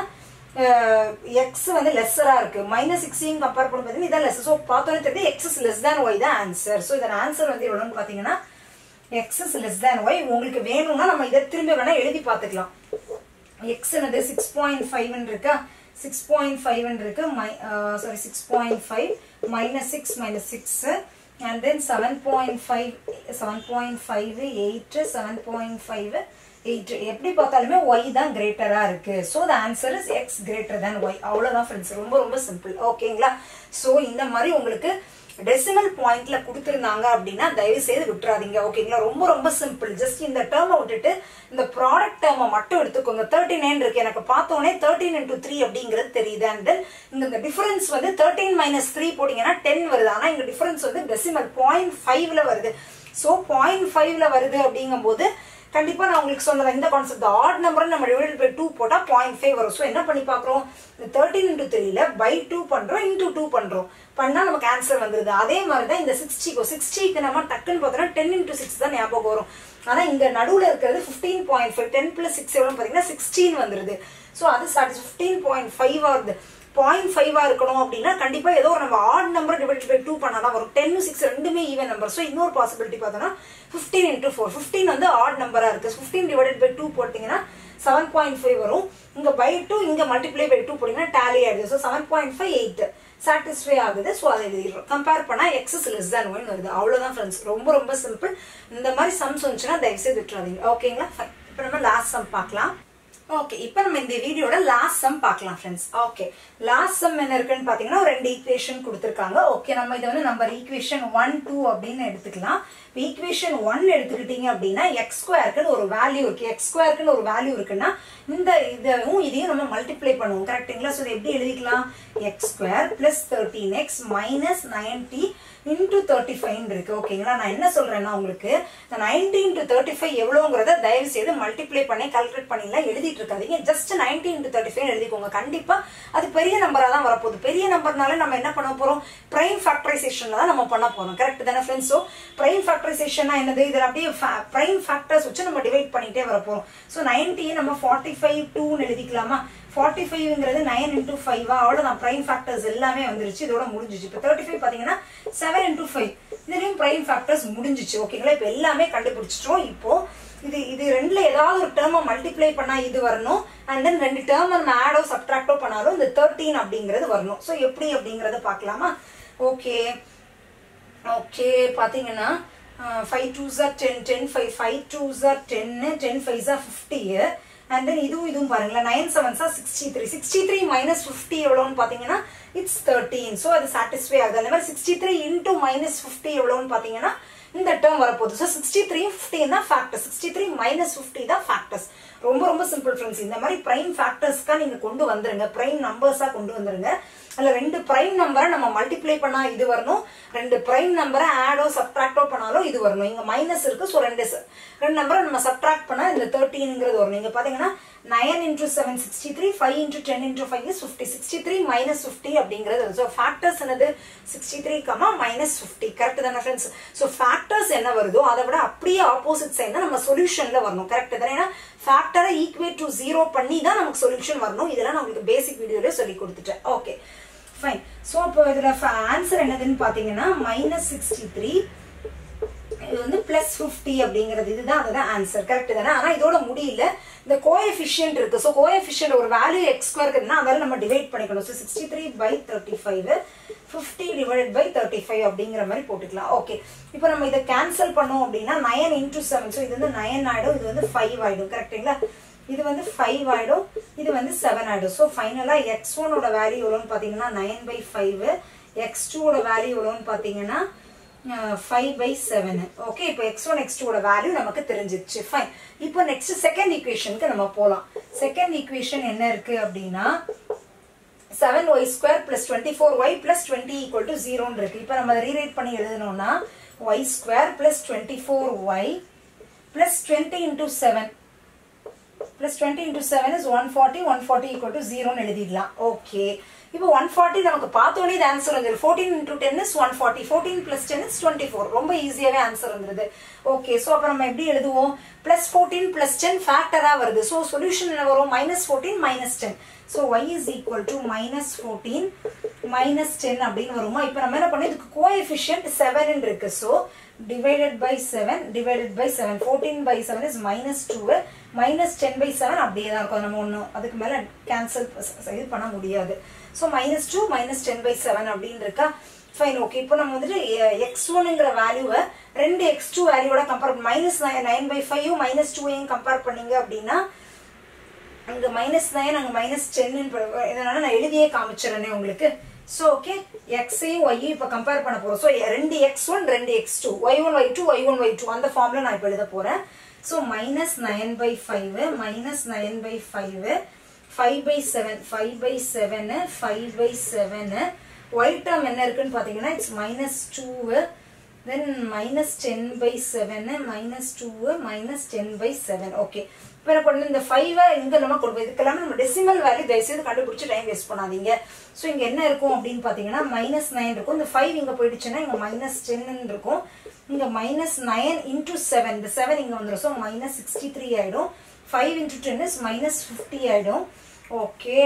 எக்ஸ் வந்து லெஸ்ஸரா இருக்கு. மைனஸ் சிக்ஸையும் கம்பேர் பண்ணி பார்த்தீங்கன்னா இதான் லெஸ். ஸோ பார்த்தோன்னே தெரியுது x is less than y தான் ஆன்சர். ஸோ இதன் ஆன்சர் வந்து எவ்வளோன்னு பார்த்தீங்கன்னா x is less than y. உங்களுக்கு வேணும்னா நம்ம இதை திரும்ப வேணா எழுதி பார்த்துக்கலாம். x என்னது சிக்ஸ் பாயிண்ட் ஃபைவ் இருக்கா, சிக்ஸ் பாயிண்ட் ஃபைவ் இருக்கு, sorry six point five minus six minus six and then seven point five seven point five eight seven point five eight. எப்படி பார்த்தாலுமே y தான் கிரேட்டரா இருக்கு. So the answer is x greater than y. அவ்வளோதான் friends, ரொம்ப ரொம்ப simple. ஓகேங்களா? So இந்த மாதிரி உங்களுக்கு டெசிமல் பாயிண்ட்ல கொடுத்துருந்தாங்க அப்படின்னா தயவு செய்து விட்டுறாதீங்க. ஓகேங்களா? ரொம்ப ரொம்ப சிம்பிள். ஜஸ்ட் இந்த டேர்மை விட்டுட்டு இந்த ப்ராடக்ட் டேர்மை மட்டும் எடுத்துக்கோங்க. தேர்ட்டி நைன் இருக்கு, எனக்கு பார்த்தோன்னே தேர்ட்டின் இன்டூ த்ரீ அப்படிங்கிறது தெரியுது. அண்ட் தென் இங்க இந்த டிஃபரன்ஸ் வந்து தேர்ட்டின் மைனஸ் த்ரீ போட்டீங்கன்னா டென் வருது. ஆனா இங்க டிஃபரன்ஸ் வந்து டெசிமல் பாயிண்ட் ஃபைவ்ல வருது. ஸோ பாயிண்ட் ஃபைவ்ல வருது அப்படிங்கும் போது கண்டிப்பா நான் உங்களுக்கு சொன்னது இந்த கான்செப்ட் ஆட் நம்பர் நம்ம டிவைடட் பை டூ போட்டா பாயிண்ட் ஃபைவ் வரும். ஸோ என்ன பண்ணி பாக்குறோம்? இந்த தேர்ட்டின் இன்டூ த்ரீல பை டூ பண்றோம், இன்டூ டூ பண்றோம், பண்ணா நமக்கு ஆன்சர் வந்துருது. அதே மாதிரிதான் இந்த சிக்ஸ்டிக்கு சிக்ஸ்டிக்கு நம்ம டக்குன்னு பார்த்தோம்னா டென் இன்டூ சிக்ஸ் தான் ஞாபகம் வரும். ஆனா இங்க நடுவுல இருக்கிறது fifteen point five ten plus six எவ்வளவு பாத்தீங்கன்னா சிக்ஸ்டீன் வந்துருது. ஸோ அது பிப்டீன் பாயிண்ட் ஃபைவ் வருது. பாயிண்ட் ஃபைவா இருக்கணும் அப்படின்னா கண்டிப்பா ஏதோ நம்ம odd number divide by two பண்ணாதான் வரும். டென் சிக்ஸ் ரெண்டுமே ஈவன் நம்பர். ஸோ இன்னொரு பாசிபிலிட்டி பார்த்தோம்னா பிப்டீன் இன்டூ ஃபோர் பிப்டீன் வந்து ஆட் நம்பரா இருக்கு. பிப்டீன் டிவைடட் பை டூ போட்டீங்கன்னா செவன் பாயிண்ட் ஃபைவ் வரும். இங்க பை டூ இங்க மல்டிப்ளை பை டூ போட்டீங்கன்னா டேலி ஆயிடுது. So seven point five eight satisfy ஆகுது. ஸோ அதை எழுதிடுறோம். கம்பேர் பண்ணா x is less than one வருது. அவ்வளவுதான் ஃப்ரெண்ட்ஸ், ரொம்ப ரொம்ப சிம்பிள். இந்த மாதிரி சம்ஸ் வந்துச்சுன்னா தயவு செய்து விட்டுறாதீங்க. ஓகேங்களா? இப்போ நம்ம லாஸ்ட் சம் பார்க்கலாம். ஓகே, இப்போ நம்ம இந்த வீடியோட லாஸ்ட் சம் பார்க்கலாம் ஃப்ரெண்ட்ஸ். ஓகே, லாஸ்ட் சம் என்ன இருக்குன்னு பாத்தீங்கன்னா ஒரு ரெண்டு ஈக்குவேஷன் கொடுத்துருக்காங்க. ஓகே, நம்ம இதை வந்து நம்பர் ஈக்குவேஷன் ஒன் டூ அப்படின்னு எடுத்துக்கலாம். ஈக்குவேஷன் ஒன் எடுத்துக்கிட்டீங்க அப்படின்னா எக்ஸ் ஸ்கொயருக்குன்னு ஒரு வேல்யூ இருக்கு. எக்ஸ் ஸ்கொயருக்குன்னு ஒரு வேல்யூ இருக்குன்னா இந்த இதையும் இதையும் நம்ம மல்டிப்ளை பண்ணுவோம். கரெக்டுங்களா? ஸோ எப்படி எழுதிக்கலாம்? X square plus thirteen x minus ninety into thirty five இருக்கு. ஓகேங்களா? நான் என்ன சொல்றேன்னா உங்களுக்கு இந்த நைன்டி இன்டூ தேர்ட்டி ஃபைவ் எவ்வளோங்கிறத தயவு செய்து மல்டிப்ளை பண்ணி கால்குலேட் பண்ணிலாம் எழுதிட்டு இருக்காதீங்க. Just ninety into thirty five எழுதிக்கோங்க. கண்டிப்பா அது பெரிய நம்பரா தான் வரப்போகுது. பெரிய நம்பர்னால நம்ம என்ன பண்ண போறோம்? பிரைம் ஃபேக்டரைசேஷன்ல தான் நம்ம பண்ண போறோம். கரெக்ட் தானே ஃப்ரெண்ட்ஸ்? ஸோ பிரைம் ஃபேக்டரைசேஷன் என்னது? இதில் அப்படியே பிரைம் ஃபேக்டர்ஸ் வச்சு நம்ம டிவைட் பண்ணிட்டே வர போறோம். ஸோ நைன்டி நம்ம ஃபார்ட்டி ஃபைவ் டூன்னு எழுதிக்கலாமா? ஃபார்ட்டி ஃபைவ்ங்கிறது நைன் இன்டூ ஃபைவா? அவ்வளோதான், பிரைம் ஃபேக்டர்ஸ் எல்லாமே வந்துருச்சு. இதோட முடிஞ்சிச்சு. இப்போ தேர்ட்டி ஃபைவ் பார்த்தீங்கன்னா செவன் இன்டூ ஃபைவ் இதுலயும் பிரைம் ஃபேக்டர்ஸ் முடிஞ்சிச்சு. ஓகேங்களா? இப்போ எல்லாமே கண்டுபிடிச்சிட்டோம். இப்போ இது இது ரெண்டுல ஏதாவது ஒரு டேர்மை மல்டிப்ளை பண்ணா இது வரணும். அண்ட் தென் ரெண்டு டேர்ம் நம்ம ஆடோ சப்ட்ராக்டோ பண்ணாலும் இந்த தேர்ட்டீன் அப்படிங்கிறது வரணும். ஸோ எப்படி அப்படிங்கறத பார்க்கலாமா? ஓகே ஓகே பாத்தீங்கன்னா five twos are ten ten five five twos are டென்னு ten five are fifty. And then இதுவும் இதுவும் பாருங்களேன், nine sevens are sixty three sixty three minus fifty எவ்வளோன்னு பார்த்தீங்கன்னா இட்ஸ் தேர்ட்டீன். ஸோ அது சாட்டிஸ்ஃபை ஆகுது. அந்த மாதிரி sixty three into minus fifty எவ்வளோன்னு பார்த்தீங்கன்னா இந்த டேர்ம் வரப்போகுது. ஸோ சிக்ஸ்டி த்ரீ ஃபிஃப்டின் தான் factors, sixty three minus fifty தான் ஃபேக்டர்ஸ். ரொம்ப ரொம்ப சிம்பிள் ஃப்ரெண்ட்ஸ். இந்த மாதிரி பிரைம் ஃபேக்டர்ஸ்க்காக நீங்க கொண்டு வந்துருங்க, பிரைம் நம்பர்ஸா கொண்டு வந்துருங்க. அதுல ரெண்டு பிரைம் நம்பரை நம்ம மல்டிப்ளை பண்ணா இது வரணும், ரெண்டு பிரைம் நம்பரை ஆடோ சப்ட்ராக்டோ பண்ணாலும் இது வரணும். இங்க மைனஸ் இருக்கு. ஸோ ரெண்டு ரெண்டு நம்பரை நம்ம சப்ட்ராக்ட் பண்ணா இந்த தேர்ட்டீன்ங்கிறது வரும். நீங்க பாத்தீங்கன்னா nine into seven sixty three five into ten into five is fifty sixty three minus fifty அப்படிங்கிறது. ஸோ ஃபேக்டர்ஸ் என்னது? Sixty three comma minus fifty. Correct தானே ஃப்ரெண்ட்ஸ்? ஸோ ஃபேக்டர்ஸ் என்ன வருதோ அதை விட அப்படியே ஆப்போசிட் சைன் தான் நம்ம சொல்யூஷன்ல வரணும். கரெக்ட் தானே? ஏன்னா ஃபேக்டரை ஈக்குவேட் டு ஜீரோ பண்ணி தான் நமக்கு சொல்யூஷன் வரணும். இதெல்லாம் நான் உங்களுக்கு பேசிக் வீடியோல சொல்லி கொடுத்துட்டேன். Okay fine. ஸோ இப்போ இதுல ஆன்சர் என்னதுன்னு பாத்தீங்கன்னா மைனஸ் சிக்ஸ்டி த்ரீ இது வந்து பிளஸ் ஃபிஃப்டி அப்படிங்கிறது இதுதான் அதுதான் ஆன்சர் கரெக்ட் தானே. ஆனா இதோட முடியல, இந்த கோஎஃபிஷியன்ட் இருக்கு. ஸோ கோஎஃபிஷியன்ட் ஒரு வேல்யூ எக்ஸ் ஸ்கொயர் இருக்குன்னா அதெல்லாம் நம்ம டிவைட் பண்ணிக்கணும். So sixty three by thirty five fifty divide by thirty five அப்படிங்கிற மாதிரி போட்டுக்கலாம். ஓகே, இப்போ நம்ம இதை கேன்சல் பண்ணோம் அப்படின்னா நைன் இன்டூ செவன். ஸோ இது வந்து நைன் ஆயிடும், இது வந்து ஃபைவ் ஆயிடும் கரெக்டுங்களா. இது வந்து ஃபைவ் ஆயிடும், இது வந்து செவன் ஆயிடும். ஸோ ஃபைனலா எக்ஸ் ஒனோட வேல்யூ எவ்வளோன்னு பார்த்தீங்கன்னா நைன் பை ஃபைவ், எக்ஸ் டூவோட வேல்யூ எவ்வளோன்னு பார்த்தீங்கன்னா ஃபைவ் பை செவன். ஓகே, இப்போ எக்ஸ் ஒன் எக்ஸ் டூவோட வேல்யூ நமக்கு தெரிஞ்சிருச்சு. ஃபைன். இப்போ நெக்ஸ்ட் செகண்ட் ஈக்குவேஷனுக்கு நம்ம போகலாம். செகண்ட் ஈக்குவேஷன் என்ன இருக்கு அப்படின்னா seven y square plus twenty four y plus twenty equal to ஜீரோன்னு இருக்கு. இப்போ நம்ம ரீரைட் பண்ணி எழுதணும்னா y square plus twenty four y plus twenty into seven plus twenty into seven is one forty, one forty equal to ஜீரோன்னு எழுதிடலாம். Okay, இப்போ one forty நமக்கு பார்த்தோன்னே இது ஆன்சர் வந்துடும். Fourteen into ten is one forty, fourteen plus ten is twenty four. ரொம்ப ஈஸியாகவே answer வந்துருது. ஓகே, ஸோ அப்போ நம்ம எப்படி எழுதுவோம்? பிளஸ் ஃபோர்டீன் பிளஸ் டென் ஃபேக்டராக வருது. ஸோ சொல்யூஷன் என்ன வரும்? Minus fourteen minus ten. So y is equal to minus fourteen minus ten அப்படின்னு வருமா? இப்போ நம்ம என்ன பண்ணோம்? இதுக்கு கோஎஃபிஷியன்ட் செவன் இருக்கு. So divided by seven divided by seven, fourteen by seven is minus two, minus ten by seven அப்படியே தான் இருக்கும். நம்ம ஒன்றும் அதுக்கு மேலே கேன்சல் இது பண்ண முடியாது. So minus two minus ten by seven அப்படின்னு இருக்கா. ஃபைன். ஓகே, இப்போ நம்ம வந்துட்டு எக்ஸ் ஒன்னுங்கிற வேல்யூவை ரெண்டு எக்ஸ் டூ வேல்யூவோட கம்பேர் பண்ணி minus nine nine by five minus டூவையும் கம்பேர் பண்ணீங்க அப்படின்னா அங்கே மைனஸ் நைன் அங்கே மைனஸ் டென்னு இதனால நான் எழுதியே காமிச்சிடறேனே உங்களுக்கு. ஸோ ஓகே, எக்ஸையும் ஒய்யும் இப்போ கம்பேர் பண்ண போகிறோம். ஸோ ரெண்டு எக்ஸ் ஒன் ரெண்டு x two y one y two y one y two அந்த ஃபார்மில் நான் இப்போ எழுத போகிறேன். So minus nine by five minus nine by five five by seven five by seven five by seven y term என்ன இருக்குன்னு பார்த்தீங்கன்னா it's minus two, then minus ten by seven minus two minus ten by seven. Okay, இப்போ என்ன பண்ணணும்? இந்த ஃபைவை இங்கே நம்ம கொண்டு போய் இதுக்கெல்லாமே நம்ம டெசிமல் வேல்யூ தயவுசெய்து கண்டுபிடிச்சி டைம் வேஸ்ட் பண்ணாதீங்க. ஸோ இங்கே என்ன இருக்கும் அப்படின்னு பார்த்தீங்கன்னா மைனஸ் நைன் இருக்கும். இந்த ஃபைவ் இங்கே போயிடுச்சுன்னா இங்கே மைனஸ் டென்னு இருக்கும். இங்கே மைனஸ் நைன் இன்டூ செவன், இந்த செவன் இங்கே வந்துடும். ஸோ மைனஸ் சிக்ஸ்டி த்ரீ ஆகிடும். Five into ten is minus fifty ஆகிடும். ஓகே,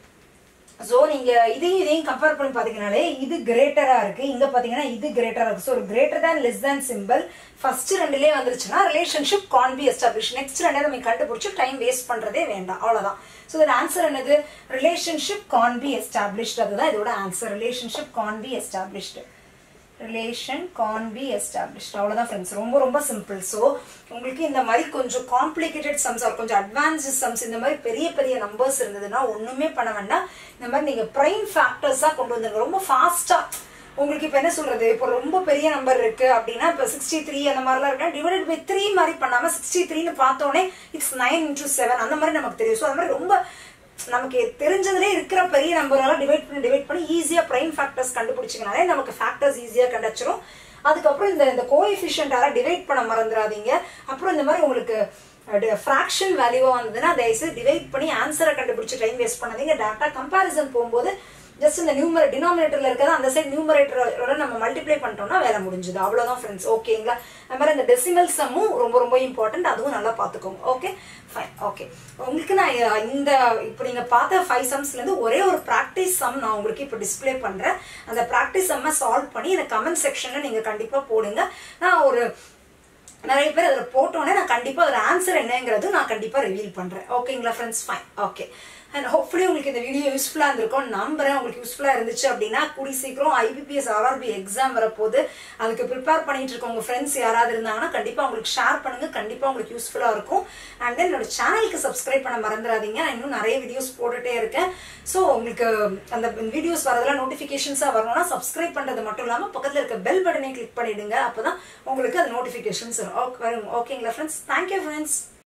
ஸோ நீங்கள் இதையும் இதையும் கம்பேர் பண்ணி பார்த்தீங்கன்னாலே இது கிரேட்டராக இருக்குது, இங்கே பார்த்தீங்கன்னா இது கிரேட்டராக இருக்குது. ஸோ ஒரு greater than less than simple first ரெண்டுலேயே வந்துருச்சுன்னா relationship can't be establish. Next ரெண்டே நம்ம கண்டுபிடிச்சி டைம் வேஸ்ட் பண்ணுறதே வேண்டாம், அவ்வளோதான். ஸோ இதோட ஆன்சர் என்னது? Relationship can't be established. அதுதான் இதோட answer. Relationship can't be established. Relation can't be established. அவ்வளோதான் ஃப்ரெண்ட்ஸ், ரொம்ப ரொம்ப சிம்பிள். ஸோ உங்களுக்கு இந்த மாதிரி கொஞ்சம் காம்ப்ளிகேட்டட் சம்ஸ் ஆர் கொஞ்சம் அட்வான்ஸ்டு சம்ஸ் இந்த மாதிரி பெரிய பெரிய நம்பர்ஸ் இருந்ததுன்னா ஒன்றுமே பண்ண வேண்டாம், இந்த மாதிரி நீங்கள் ப்ரைம் ஃபேக்டர்ஸாக கொண்டு வந்துருங்க ரொம்ப ஃபாஸ்ட்டாக. உங்களுக்கு இப்போ என்ன சொல்றது, இப்போ ரொம்ப பெரிய நம்பர் இருக்கு அப்படின்னா இப்போ சிக்ஸ்டி த்ரீ அந்த மாதிரிலாம் இருக்கா டிவைடட் பை த்ரீ மாதிரி பண்ணாமல் சிக்ஸ்டி த்ரீன்னு பார்த்தோன்னே இட்ஸ் நைன் இன்டூ செவன் அந்த மாதிரி நமக்கு தெரியும். ஸோ அந்த மாதிரி ரொம்ப நமக்கு தெரிஞ்சதுலேயே இருக்கிற பெரிய நம்பரெல்லாம் டிவைட் பண்ணி டிவைட் பண்ணி ஈஸியாக ப்ரைம் ஃபேக்டர்ஸ் கண்டுபிடிச்சிங்கனாலே நமக்கு ஃபேக்டர்ஸ் ஈஸியாக கண்டுச்சிரும். அதுக்கப்புறம் இந்த இந்த கோஎஃபிஷியன்ட்டால டிவைட் பண்ண மறந்துடாதீங்க. அப்புறம் இந்த மாதிரி உங்களுக்கு ஃப்ராக்ஷன் வேல்யூவாக வந்ததுன்னா தயவுசெய்து டிவைட் பண்ணி ஆன்சரை கண்டுபிடிச்சி டைம் வேஸ்ட் பண்ணாதீங்க. டேரக்டாக கம்பேரிசன் போகும்போது ஜஸ்ட் இந்த நியூமரேட் டினாமினேட்டர்ல இருக்கிறத அந்த சைடு நியூமரேட்டரோட நம்ம மல்டிப்ளை பண்ணிட்டோம்னா வேலை முடிஞ்சுது, அவ்வளோதான் ஃப்ரெண்ட்ஸ். ஓகேங்களா? அது மாதிரி இந்த டெசிமல் சம்மும் ரொம்ப ரொம்ப இம்பார்ட்டன்ட், அதுவும் நல்லா பார்த்துக்கோங்க. Okay fine. ஓகே, உங்களுக்கு நான் இந்த இப்போ நீங்கள் பார்த்த ஃபைவ் சம்ஸ்லேருந்து ஒரே ஒரு ப்ராக்டிஸ் சம் நான் உங்களுக்கு இப்போ டிஸ்பிளே பண்ணுறேன். அந்த ப்ராக்டிஸ் சம்மை சால்வ் பண்ணி இந்த கமெண்ட் செக்ஷனில் நீங்கள் கண்டிப்பாக போடுங்க. நான் ஒரு நிறைய பேர் அதில் போட்டோன்னே நான் கண்டிப்பாக அதில் ஆன்சர் என்னங்கிறது நான் கண்டிப்பாக ரிவீல் பண்ணுறேன். ஓகேங்களா friends? Fine. Okay, and hopefully உங்களுக்கு இந்த வீடியோ யூஸ்ஃபுல்லாக இருந்திருக்கும் நம்புறேன். உங்களுக்கு யூஸ்ஃபுல்லாக இருந்துச்சு அப்படின்னா கூடி சீக்கிரம் ஐபிபிஎஸ் ஆர்ஆர்பி எக்ஸாம் வரப்போது, அதுக்கு ப்ரிப்பேர் பண்ணிட்டு இருக்க உங்கள் ஃப்ரெண்ட்ஸ் யாராவது இருந்தாங்கன்னா கண்டிப்பாக உங்களுக்கு ஷேர் பண்ணுங்க, கண்டிப்பாக உங்களுக்கு யூஸ்ஃபுல்லாக இருக்கும். அண்ட் தென் என்னோட சேனலுக்கு சப்ஸ்கிரைப் பண்ண மறந்துடாதீங்க, நான் இன்னும் நிறைய வீடியோஸ் போட்டுட்டே இருக்கேன். ஸோ உங்களுக்கு அந்த வீடியோஸ் வரதெல்லாம் நோட்டிஃபிகேஷன்ஸாக வரணும்னா சப்ஸ்கிரைப் பண்ணுறது மட்டும் இல்லாமல் பக்கத்தில் இருக்க பெல் பட்டனை கிளிக் பண்ணிடுங்க, அப்போ தான் உங்களுக்கு அந்த நோட்டிஃபிகேஷன்ஸ் வரும். ஓகேங்களா ஃப்ரெண்ட்ஸ்? Thank you friends.